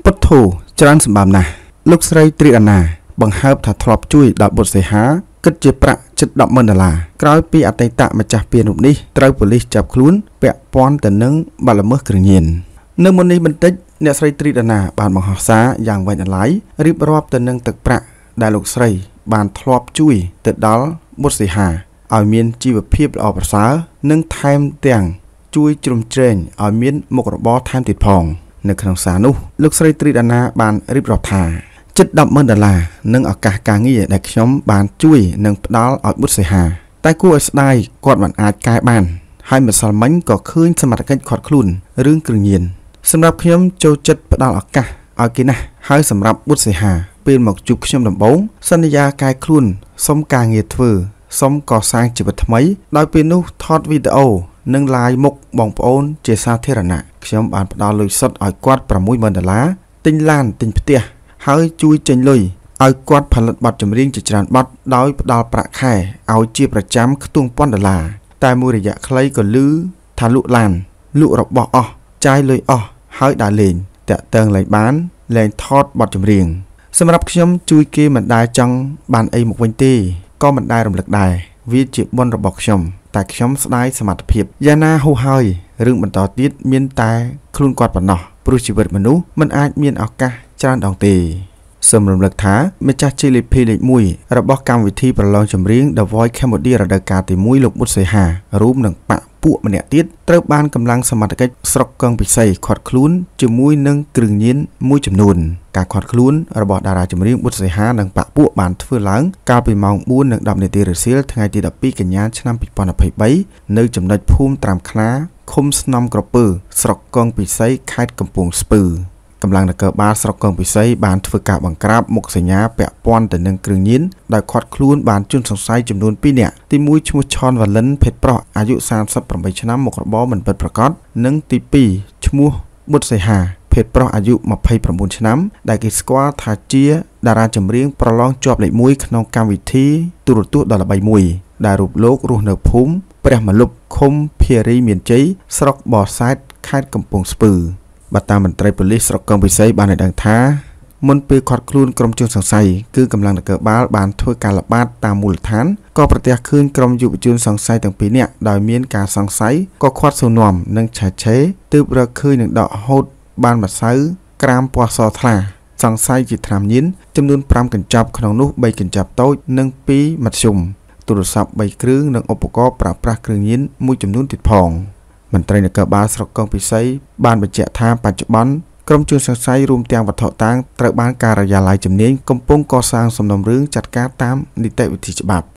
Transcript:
ពុទ្ធោច្រើនសម្បំណាស់លោកស្រីត្រីអាណាបង្ហើបថាធ្លាប់ជួយដល់បុត្រសីហាគិតជាប្រាក់ជិត$10,000ក្រោយពីអតីតម្ចាស់ពានរូបនេះត្រូវប៉ូលីសចាប់ខ្លួនពាក់ព័ន្ធទៅនឹងបទល្មើសគ្រឿងញៀននៅមុននេះបន្តិចអ្នកស្រីត្រីអាណាបានបង្ហោះសារយ៉ាងវែងអន្លាយរៀបរាប់ទៅនឹងទឹកប្រាក់ដែលលោកស្រីបានធ្លាប់ជួយទៅដល់បុត្រសីហាឲ្យមានជីវភាពល្អប្រសើរនិងថែមទាំងជួយជ្រោមជ្រែងឲ្យមានមុខរបរថែមទៀតផងនៅក្នុងសារនោះលោកស្រីត្រីអាណាបានរៀបរាប់ថាជិត$10,000និងឱកាសការងារដែលខ្ញុំបានជួយនិងផ្ដល់ឲ្យបុត្រសីហាតែគួរឲ្យស្ដាយគាត់មិនអាចកែបានហើយម្សិលមិញក៏ឃើញសមត្ថកិច្ចខាត់ខ្លួនរឿងគ្រឿងញៀនសម្រាប់ខ្ញុំចូលចិត្តផ្ដល់ឱកាសឲ្យគេណាស់ហើយសម្រាប់បុត្រសីហាពេលមកជួបខ្ញុំដំបូងសន្យាកែខ្លួនសុំការងារធ្វើសុំកសាងជីវិតថ្មីដោយពេលនោះថតវីដេអូនិងឡាយមុខបងប្អូនជាសាធារណៈខ្ញុំបានផ្ដល់លុយសុទ្ធឲ្យគាត់$60,000ទិញឡានទិញផ្ទះហើយជួយចេញលុយឲ្យគាត់ផលិតបទចម្រៀងជាច្រើនបទដោយផ្ដល់ប្រាក់ខែឲ្យជាប្រចាំខ្ទង់$1,000តែមួយរយៈខ្លីក៏ឮថាលក់ឡានលក់របស់អស់ចាយលុយអស់ហើយដើរលេងតាក់ទងលេងបានលេងថតបទចម្រៀងសម្រាប់ខ្ញុំជួយគេមិនដែលចង់បានអីមកវិញទេក៏មិនដែលរំលឹកដែរវាជាបុណ្យរបស់ខ្ញុំតែខ្ញុំស្ដាយសមត្ថភាពយ៉ាងណាហូរហើយរឿងបន្តទៀតមានតែខ្លួនគាត់ប៉ុណ្ណោះព្រោះជីវិតមនុស្សមិនអាចមានឱកាសច្រើនដងទេសូមរំលឹកថាម្ចាស់ជ័យលាភីលេខ1របស់កម្មវិធីប្រឡងចម្រៀង The Voice Cambodia រដូវកាលទី1លោកបុត្រសីហារួមនឹងបកពួកម្នាក់ទៀតត្រូវបានកម្លាំងសមត្ថកិច្ចស្រុកកងពិសីឃាត់ខ្លួនជាមួយនឹងគ្រឿងញៀនមួយចំនួនការឃាត់ខ្លួនរបស់តារាចម្រៀងបុត្រសីហានិងបកពួកបានធ្វើឡើងកាលពីម៉ោង 4:10 នាទីរសៀលថ្ងៃទី12កញ្ញាឆ្នាំ2023នៅចំណុចភូមិត្រាំខ្នាឃុំស្នំក្រពើស្រុកកងពិសីខេត្តកំពង់ស្ពឺកម្លាំងនគរបាលស្រុកកងពិសីបានធ្វើការបង្ក្រាបមុខសញ្ញាពាក់ព័ន្ធទៅនឹងគ្រឿងញៀនដោយឃាត់ខ្លួនបានជនសង្ស័យចំនួន2នាក់ទី1ឈ្មោះឆនវ៉ាលិនភេទប្រុសអាយុ38ឆ្នាំមុខរបរមិនពិតប្រាកដនិងទី2ឈ្មោះបុត្រសីហាភេទប្រុសអាយុ29ឆ្នាំដែលគេស្គាល់ថាជាតារាចម្រៀងប្រឡងជាប់លេខ1ក្នុងកម្មវិធីទូរទស្សន៍ដ៏ល្បីមួយដែលរូបលោករស់នៅភូមិព្រះមលុបឃុំភារីមានជ័យស្រុកបរសែតខេត្តកំពង់ស្ពឺបាទតាមមន្ត្រីប៉ូលីសស្រុកកងពិសីបានឲ្យដឹងថាមុនពេលឃាត់ខ្លួនក្រុមជនសង្ស័យគឺកម្លាំងនគរបាលបានធ្វើការល្បាតតាមមូលដ្ឋានក៏ប្រទះឃើញក្រុមយុវជនសង្ស័យទាំងពីរនាក់ដោយមានការសង្ស័យក៏ឃាត់សួរនាំនិងឆែកឆេរទើបរកឃើញនឹងដកហូតបានម្សៅក្រាមពណ៌សថ្លាសង្ស័យជាថ្នាំញៀនចំនួន5កញ្ចប់ក្នុងនោះ3កញ្ចប់តូចនិង2មធ្យមទូរស័ព្ទ3គ្រឿងនិងឧបករណ៍ប្រើប្រាស់គ្រឿងញៀនមួយចំនួនទៀតផងមន្ត្រីនគរបាលស្រុកកងពិសីបានបញ្ជាក់ថាបច្ចុប្បន្នក្រុមជនសង្ស័យរួមទាំងវត្ថុតាងត្រូវបានការិយាល័យជំនាញកំពុងកសាងសំណុំរឿងចាត់ការតាមនីតិវិធីច្បាប់